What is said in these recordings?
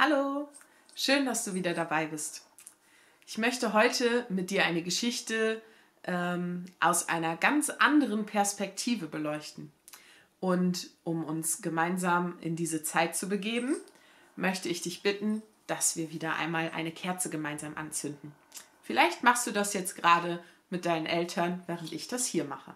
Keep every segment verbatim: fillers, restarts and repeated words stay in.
Hallo, schön, dass du wieder dabei bist. Ich möchte heute mit dir eine Geschichte ähm, aus einer ganz anderen Perspektive beleuchten. Und um uns gemeinsam in diese Zeit zu begeben, möchte ich dich bitten, dass wir wieder einmal eine Kerze gemeinsam anzünden. Vielleicht machst du das jetzt gerade mit deinen Eltern, während ich das hier mache.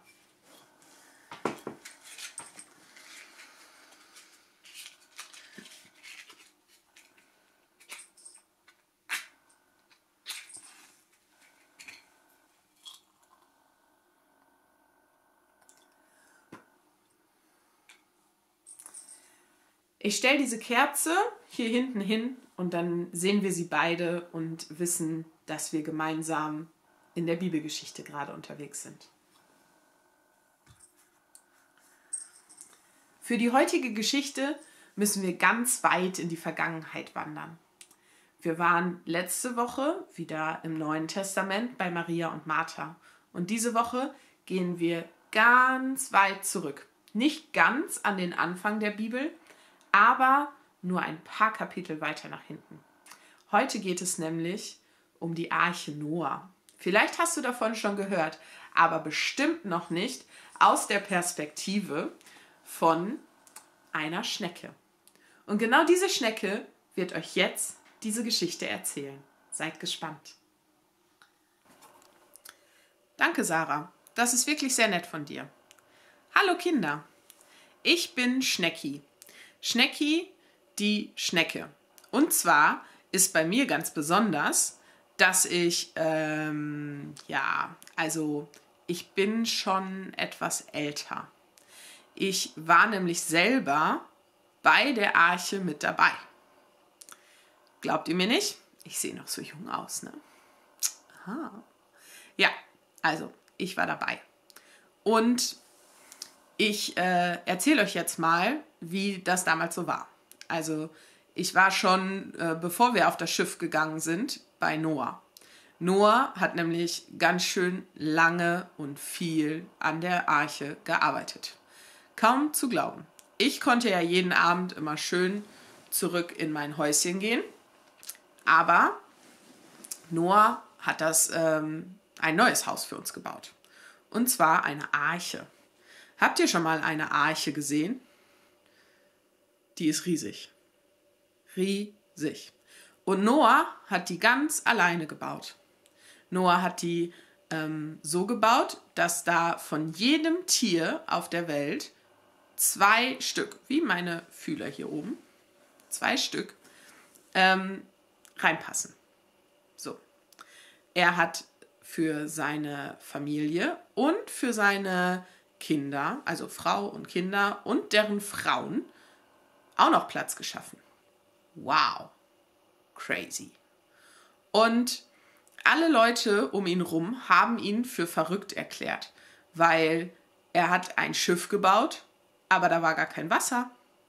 Ich stelle diese Kerze hier hinten hin und dann sehen wir sie beide und wissen, dass wir gemeinsam in der Bibelgeschichte gerade unterwegs sind. Für die heutige Geschichte müssen wir ganz weit in die Vergangenheit wandern. Wir waren letzte Woche wieder im Neuen Testament bei Maria und Martha. Und diese Woche gehen wir ganz weit zurück. Nicht ganz an den Anfang der Bibel, aber nur ein paar Kapitel weiter nach hinten. Heute geht es nämlich um die Arche Noah. Vielleicht hast du davon schon gehört, aber bestimmt noch nicht aus der Perspektive von einer Schnecke. Und genau diese Schnecke wird euch jetzt diese Geschichte erzählen. Seid gespannt. Danke, Sarah. Das ist wirklich sehr nett von dir. Hallo Kinder, ich bin Schnecki. Schnecki, die Schnecke. Und zwar ist bei mir ganz besonders, dass ich, ähm, ja, also ich bin schon etwas älter. Ich war nämlich selber bei der Arche mit dabei. Glaubt ihr mir nicht? Ich sehe noch so jung aus, ne? Aha. Ja, also ich war dabei. Und ich äh, erzähle euch jetzt mal, wie das damals so war. Also ich war schon, äh, bevor wir auf das Schiff gegangen sind, bei Noah. Noah hat nämlich ganz schön lange und viel an der Arche gearbeitet. Kaum zu glauben. Ich konnte ja jeden Abend immer schön zurück in mein Häuschen gehen, aber Noah hat das ähm, ein neues Haus für uns gebaut. Und zwar eine Arche. Habt ihr schon mal eine Arche gesehen? Die ist riesig. Riesig. Und Noah hat die ganz alleine gebaut. Noah hat die ähm, so gebaut, dass da von jedem Tier auf der Welt zwei Stück, wie meine Fühler hier oben, zwei Stück, ähm, reinpassen. So. Er hat für seine Familie und für seine Kinder, also Frau und Kinder und deren Frauen, auch noch Platz geschaffen. Wow, crazy. Und alle Leute um ihn rum haben ihn für verrückt erklärt, weil er hat ein Schiff gebaut, aber da war gar kein Wasser.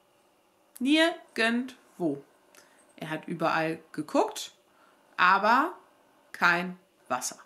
Nirgendwo. Er hat überall geguckt, aber kein Wasser.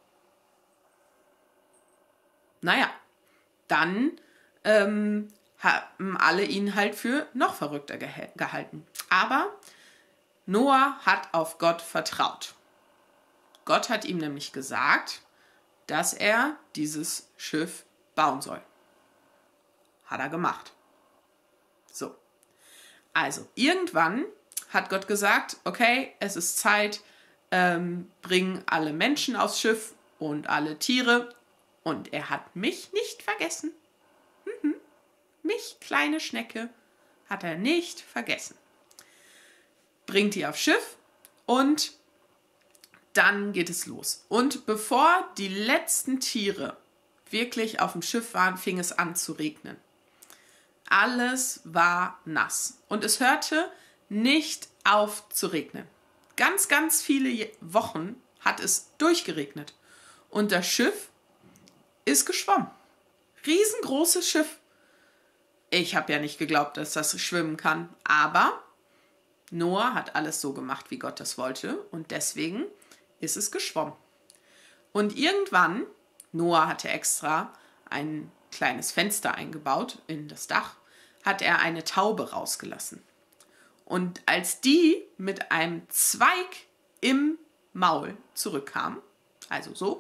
Naja, dann ähm, haben alle ihn halt für noch verrückter geha- gehalten. Aber Noah hat auf Gott vertraut. Gott hat ihm nämlich gesagt, dass er dieses Schiff bauen soll. Hat er gemacht. So. Also, irgendwann hat Gott gesagt, okay, es ist Zeit, ähm, bring alle Menschen aufs Schiff und alle Tiere. Und er hat mich nicht vergessen. Mhm. Mich, kleine Schnecke, hat er nicht vergessen. Bringt die aufs Schiff und dann geht es los. Und bevor die letzten Tiere wirklich auf dem Schiff waren, fing es an zu regnen. Alles war nass und es hörte nicht auf zu regnen. Ganz, ganz viele Wochen hat es durchgeregnet und das Schiff ist geschwommen. Riesengroßes Schiff. Ich habe ja nicht geglaubt, dass das schwimmen kann, aber Noah hat alles so gemacht, wie Gott das wollte und deswegen ist es geschwommen. Und irgendwann, Noah hatte extra ein kleines Fenster eingebaut in das Dach, hat er eine Taube rausgelassen. Und als die mit einem Zweig im Maul zurückkamen, also so,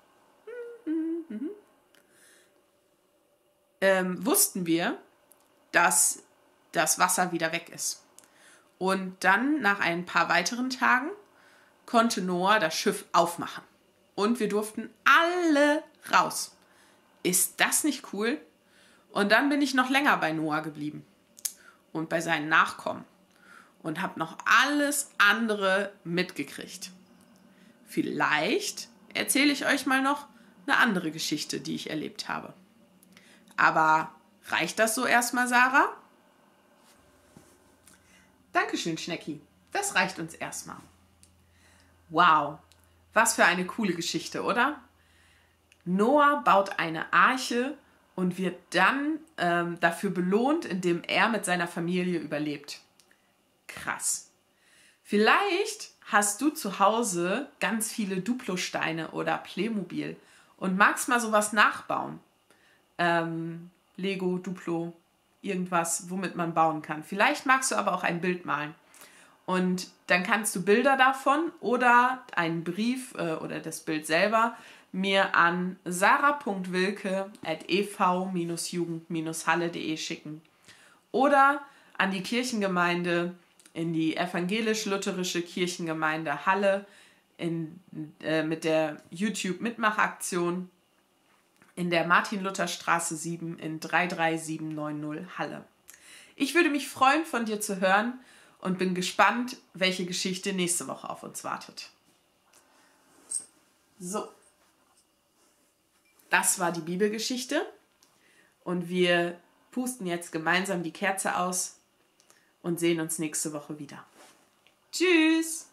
ähm, wussten wir, dass das Wasser wieder weg ist. Und dann, nach ein paar weiteren Tagen, konnte Noah das Schiff aufmachen. Und wir durften alle raus. Ist das nicht cool? Und dann bin ich noch länger bei Noah geblieben und bei seinen Nachkommen und habe noch alles andere mitgekriegt. Vielleicht erzähle ich euch mal noch eine andere Geschichte, die ich erlebt habe. Aber reicht das so erstmal, Sarah? Dankeschön, Schnecki. Das reicht uns erstmal. Wow, was für eine coole Geschichte, oder? Noah baut eine Arche und wird dann ähm, dafür belohnt, indem er mit seiner Familie überlebt. Krass. Vielleicht hast du zu Hause ganz viele Duplo-Steine oder Playmobil und magst mal sowas nachbauen. Ähm, Lego, Duplo, irgendwas, womit man bauen kann. Vielleicht magst du aber auch ein Bild malen. Und dann kannst du Bilder davon oder einen Brief äh, oder das Bild selber mir an sarah punkt wilke at e v jugend halle punkt de schicken. Oder an die Kirchengemeinde, in die evangelisch-lutherische Kirchengemeinde Halle in, äh, mit der YouTube-Mitmachaktion in der Martin-Luther-Straße sieben in drei drei sieben neun null Halle. Ich würde mich freuen, von dir zu hören und bin gespannt, welche Geschichte nächste Woche auf uns wartet. So, das war die Bibelgeschichte und wir pusten jetzt gemeinsam die Kerze aus und sehen uns nächste Woche wieder. Tschüss!